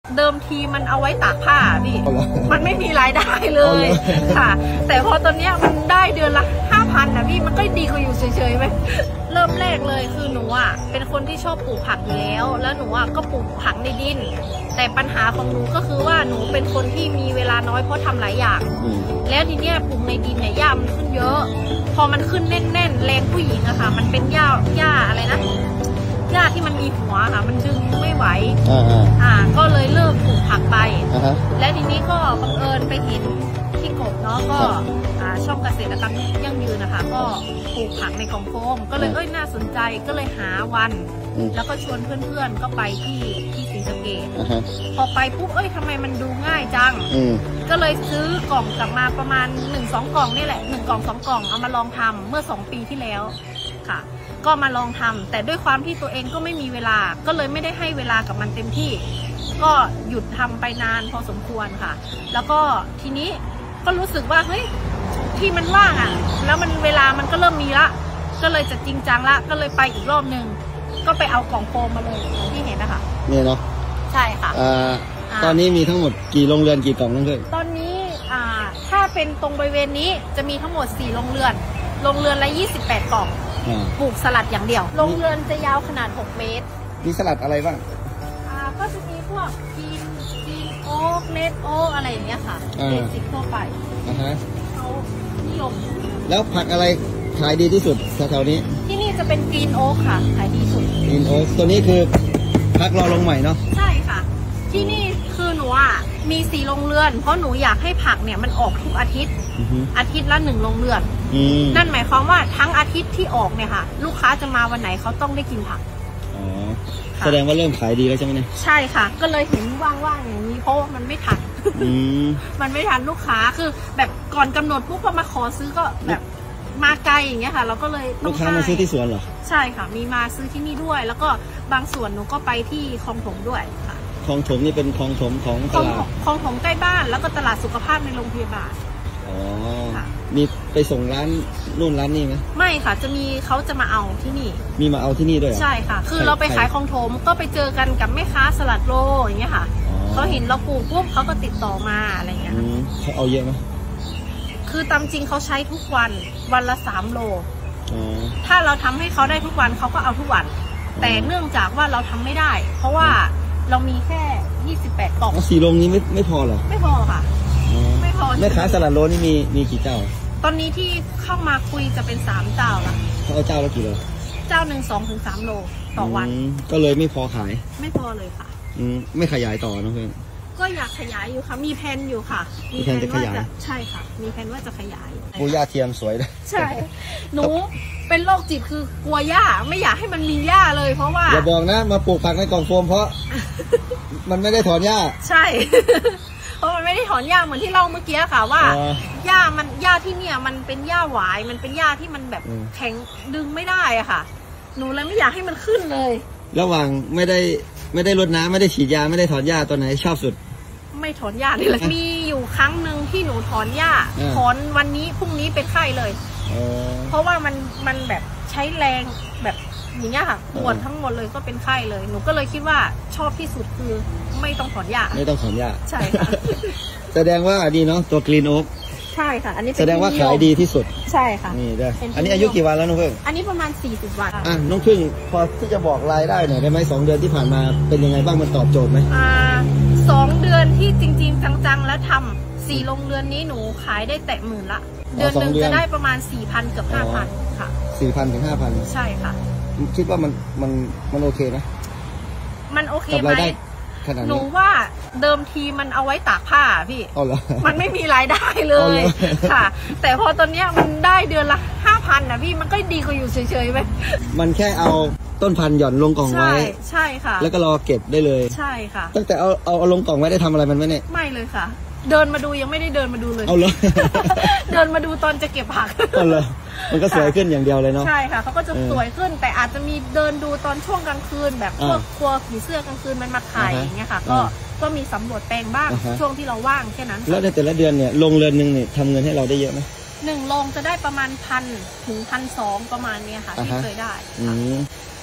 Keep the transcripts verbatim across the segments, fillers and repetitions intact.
เดิมทีมันเอาไว้ตากผ้าพี่มันไม่มีรายได้เลยค่ะแต่พอตอนนี้มันได้เดือนละห้าพันนะพี่มันก็ดีกว่าอยู่เฉยๆไหมเริ่มแรกเลยคือหนูอ่ะเป็นคนที่ชอบปลูกผักอยู่แล้วแล้วหนูอ่ะก็ปลูกผักในดินแต่ปัญหาของหนูก็คือว่าหนูเป็นคนที่มีเวลาน้อยเพราะทำหลายอย่างแล้วทีเนี้ยปลูกในดินเนี่ยหญ้ามันขึ้นเยอะพอมันขึ้นแน่นๆแรงผู้หญิงอะค่ะมันเป็นหญ้าหญ้าอะไรนะหญ้าที่มันมีหัวค่ะมันดึงไม่ไหวอ่าก็เลยเลิกปลูกผักไปและทีนี้ก็บังเอิญไปเห็นที่กบเนาะก็ช่องเกษตรกรรมยั่งยืนนะคะก็ปลูกผักในกล่องโฟมก็เลยเอ้ยน่าสนใจก็เลยหาวันแล้วก็ชวนเพื่อนๆก็ไปที่ที่ศรีสะเกษพอไปปุ๊บเอ้ยทำไมมันดูง่ายจังก็เลยซื้อกล่องกลับมาประมาณหนึ่งสองกล่องนี่แหละหนึ่งกล่องสองกล่องเอามาลองทำเมื่อสองปีที่แล้วค่ะก็มาลองทำแต่ด้วยความที่ตัวเองก็ไม่มีเวลาก็เลยไม่ได้ให้เวลากับมันเต็มที่ก็หยุดทำไปนานพอสมควรค่ะแล้วก็ทีนี้ก็รู้สึกว่าเฮ้ยที่มันว่างอ่ะแล้วมันเวลามันก็เริ่มมีละก็เลยจะจริงจังละก็เลยไปอีกรอบหนึ่งก็ไปเอากล่องโฟมมาเลยที่เห็นนะคะนี่เนาะใช่ค่ะตอนนี้มีทั้งหมดกี่โรงเรือนกี่กล่องนั่นเลยตอนนี้อ่าถ้าเป็นตรงบริเวณนี้จะมีทั้งหมดสี่โรงเรือนโรงเรือนละยี่สิบแปดกล่องปลูกสลัดอย่างเดียวโรงเรือนจะยาวขนาดหกเมตรมีสลัดอะไรบ้างอ่าก็จะมีพวกกีนกีนโอ๊กเลดโอ๊กอะไรอย่างเงี้ยค่ะเบสิกทั่วไปอ่าฮะเขานิยมแล้วผักอะไรขายดีที่สุดแถวๆนี้ที่นี่จะเป็นกรีนโอ๊กค่ะขายดีสุดกรีนโอ๊กตัวนี้คือผักรอลงใหม่เนาะใช่ค่ะที่นี่คือหนูอ่ะมีสี่โรงเรือนเพราะหนูอยากให้ผักเนี่ยมันออกทุกอาทิตย์อาทิตย์ละหนึ่งโรงเรือนนั่นหมายความว่าทั้งอาทิตย์ที่ออกเนี่ยค่ะลูกค้าจะมาวันไหนเขาต้องได้กินผักอ๋อแสดงว่าเริ่มขายดีแล้วใช่ไหมเนี่ยใช่ค่ะก็เลยเห็นว่างๆอย่างนี้เพราะมันไม่ทันมันไม่ทันลูกค้าคือแบบก่อนกำหนดปุ๊บพอมาขอซื้อก็แบบมาไกลอย่างเงี้ยค่ะเราก็เลยลูกค้ามาซื้อที่สวนเหรอใช่ค่ะมีมาซื้อที่นี่ด้วยแล้วก็บางส่วนหนูก็ไปที่คลองถมด้วยค่ะคลองถมนี่เป็นคลองถมของตลาดคลองถมใกล้บ้านแล้วก็ตลาดสุขภาพในโรงพยาบาลอ๋อมีไปส่งร้านนู่นร้านนี่ไหมไม่ค่ะจะมีเขาจะมาเอาที่นี่มีมาเอาที่นี่ด้วยใช่ค่ะคือเราไปขายคลองถมก็ไปเจอกันกับแม่ค้าสลัดโลอย่างเงี้ยค่ะเขาเห็นเราปลูกปุ๊บเขาก็ติดต่อมาอะไรเงี้ยเขาเอาเยอะไหมคือตามจริงเขาใช้ทุกวันวันละสามโลถ้าเราทำให้เขาได้ทุกวันเขาก็เอาทุกวันแต่เนื่องจากว่าเราทำไม่ได้เพราะว่าเรามีแค่ยี่สิบแปดกล่องสี่โรงนี้ไม่ไม่พอเหรอไม่พอค่ะไม่พอแม่ค้าสลัดโลนี่มีมีกี่เจ้าตอนนี้ที่เข้ามาคุยจะเป็นสามเจ้าละเขาเอาเจ้าละกี่โลเจ้าหนึ่งสองถึงสามโลต่อวันก็เลยไม่พอขายไม่พอเลยค่ะอืมไม่ขยายต่อนะเพื่อนก็อยากขยายอยู่ค่ะมีแผนอยู่ค่ะมีแผนจะขยายใช่ค่ะมีแผนว่าจะขยายปูหญ้าเทียมสวยเลยใช่หนูเป็นโรคจิตคือกลัวหญ้าไม่อยากให้มันมีหญ้าเลยเพราะว่าอย่าบอกนะมาปลูกผักในกล่องโฟมเพราะมันไม่ได้ถอนหญ้าใช่เพราะมันไม่ได้ถอนหญ้าเหมือนที่เล่าเมื่อกี้ค่ะว่าหญ้ามันหญ้าที่เนี่ยมันเป็นหญ้าหวายมันเป็นหญ้าที่มันแบบแข็งดึงไม่ได้อะค่ะหนูเลยไม่อยากให้มันขึ้นเลยระหว่างไม่ได้ไม่ได้รดน้ำไม่ได้ฉีดยาไม่ได้ถอนหญ้าตัวไหนชอบสุดไม่ถอนหญ้าเลยเลยมีอยู่ครั้งหนึ่งที่หนูถอนหญ้าถอนวันนี้พรุ่งนี้เป็นไข้เลยเพราะว่ามันมันแบบใช้แรงแบบอย่างเงี้ยค่ะปวดทั้งหมดเลยก็เป็นไข้เลยหนูก็เลยคิดว่าชอบที่สุดคือไม่ต้องถอนหญ้าไม่ต้องถอนหญ้าใช่ค่ะแสดงว่าดีเนาะตัวกรีนโอ๊กใช่ค่ะอันนี้แสดงว่าขายดีที่สุดใช่ค่ะนี่ด้วยอันนี้อายุกี่วันแล้วน้องพึ่งอันนี้ประมาณสี่สิบวันอ่ะน้องพึ่งพอที่จะบอกรายได้หน่อยได้ไหมสองเดือนที่ผ่านมาเป็นยังไงบ้างมันตอบโจทย์ไหมอ่าสองเดือนที่จริงๆจังๆแล้วทำสี่โรงเรือนนี้หนูขายได้แตะหมื่นละเดือนหนึ่งจะได้ประมาณสี่พันเกือบห้าพันค่ะสี่พันถึงห้าพันใช่ค่ะคิดว่ามันมันมันโอเคไหมมันโอเคไหมหนูว่าเดิมทีมันเอาไว้ตากผ้าพี่มันไม่มีรายได้เลยค่ะแต่พอตอนนี้มันได้เดือนละห้าพันนะพี่มันก็ดีกว่าอยู่เฉยๆไหมมันแค่เอาต้นพันธุ์หย่อนลงกล่องไว้ใช่ค่ะแล้วก็รอเก็บได้เลยใช่ค่ะตั้งแต่เอาเอาเอาลงกล่องไว้ได้ทำอะไรมันไหมเนี่ยไม่เลยค่ะเดินมาดูยังไม่ได้เดินมาดูเลยเอาเลยเดินมาดูตอนจะเก็บผักเอาเลยมันก็สวยขึ้นอย่างเดียวเลยเนาะใช่ค่ะเขาก็จะสวยขึ้นแต่อาจจะมีเดินดูตอนช่วงกลางคืนแบบพวกครัวผีเสื้อกลางคืนมันมาถ่ายอย่างเงี้ยค่ะก็ก็มีสำรวจแปลงบ้างช่วงที่เราว่างแค่นั้นแล้วในแต่ละเดือนเนี่ยโรงเรือนหนึ่งเนี่ยทำเงินให้เราได้เยอะไหมหนึ่งโรงจะได้ประมาณพันถึงพันสองประมาณนี้ค่ะที่เคยได้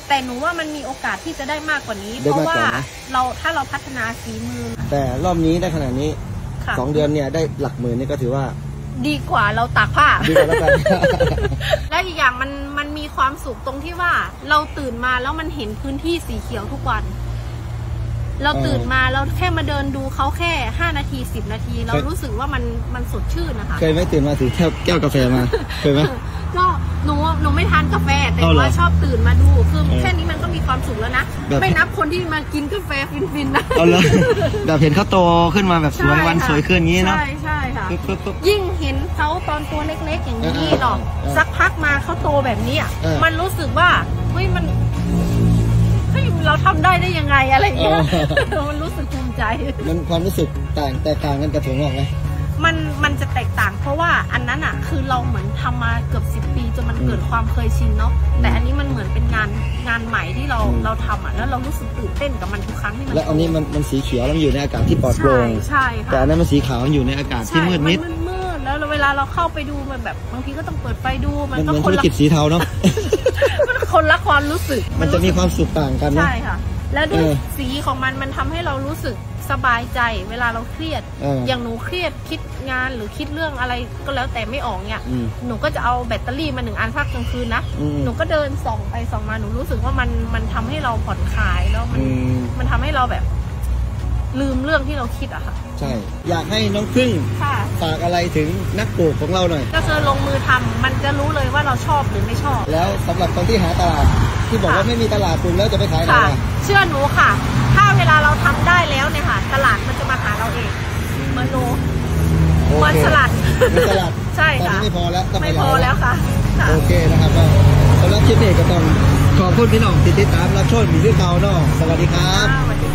แต่หนูว่ามันมีโอกาสที่จะได้มากกว่านี้ได้เพราะมากกว่าว่านะเราถ้าเราพัฒนาฝีมือแต่รอบนี้ได้ขนาดนี้ค่ะสองเดือนเนี่ยได้หลักหมื่นนี่ก็ถือว่าดีกว่าเราตากผ้าดีกว่าแล้วกันและอีกอย่างมันมันมีความสุขตรงที่ว่าเราตื่นมาแล้วมันเห็นพื้นที่สีเขียวทุกวัน เราตื่นมาเราแค่มาเดินดูเขาแค่ห้านาทีสิบนาที เรารู้สึกว่ามันมันสดชื่นนะคะเคยไหมตื่นมาถือแก้วแก้วกาแฟมาเคยไหมก็หนูหนูไม่ทานกาแฟแต่เอาเหรอว่าชอบตื่นมาดูคือเออแค่นี้มันก็มีความสุขแล้วนะแบบไม่นับคนที่มากินกาแฟฟินๆนะเอาเลยแบบเห็นเขาโตขึ้นมาแบบสวยวันใช่ค่ะสวยขึ้นอย่างนี้เนาะใช่ใช่ค่ะปึ๊บปึ๊บปึ๊บยิ่งเห็นเขาตอนตัวเล็กๆอย่างนี้เออหรอกเออสักพักมาเขาโตแบบนี้อ่ะเออมันรู้สึกว่าเฮ้ยมันเฮ้ยเราทำได้ได้ยังไงอะไรอย่างเงี้ยเออมันรู้สึกภูมิใจมันความรู้สึกต่างแตกต่างกันกับถั่วงอกไหมมันมันจะแตกต่างเพราะว่าอันนั้นอ่ะคือเราเหมือนทำมาเกือบสิบปีจนมันอืมเกิดความเคยชินเนาะแต่อันนี้มันเหมือนเป็นงานงานใหม่ที่เราอืมเราทำอ่ะแล้วเรารู้สึกตื่นเต้นกับมันทุกครั้งที่มันและอันนี้มันมันสีเขียวแล้วมันอยู่ในอากาศที่ปลอดโปร่ใช่งใช่ค่ะแต่อันนั้นมันสีขาวมันอยู่ในอากาศที่มืดมิดใช่นมืดๆแล้วเวลาเราเข้าไปดูมันแบบบางทีก็ต้องเปิดไฟดูมันมันก็เหมือนคธุนรละกิจสีเทาเนาะมันคนละความรู้สึกมันจะมีความสุขต่างกันนะใช่ค่ะ แล้วด้วยเออสีของมันมันทำให้เรารู้สึกสบายใจ เวลาเราเครียดเอออย่างหนูเครียดคิดงานหรือคิดเรื่องอะไรก็แล้วแต่ไม่ออกเนี่ยอืมหนูก็จะเอาแบตเตอรี่มาหนึ่งอันพักกลางคืนนะอืมหนูก็เดินส่องไปส่องมาหนูรู้สึกว่ามันมันทำให้เราผ่อนคลายแล้วมันอืมมันทำให้เราแบบ ลืมเรื่องที่เราคิดอะค่ะใช่ อยากให้น้องพึ่งค่ะฝากอะไรถึงนักปลูกของเราหน่อยก็คือลงมือทำมันจะรู้เลยว่าเราชอบหรือไม่ชอบแล้วสำหรับคนที่หาตลาดที่บอกว่าค่ะไม่มีตลาดปลูกแล้วจะไปขายไหนค่ะล่ะเชื่อหนูค่ะ ถ้าเวลาเราทำได้แล้วเนี่ยค่ะ ตลาดมันจะมาหาเราเองเหมือนหนูโอเหมือนเคสลัดเหมือนสลัดใช่ตอนค่ะนี้ไม่พอแล้วต้องไม่ขยายพอแล้วค่ะค่ะโอเคนะครับก็สำหรับคลิปนี้ก็ต้องขอบคุณพี่น้องที่ติดตามรับชมมีเรื่องเก่าเนาะสวัสดีครับสวัสดี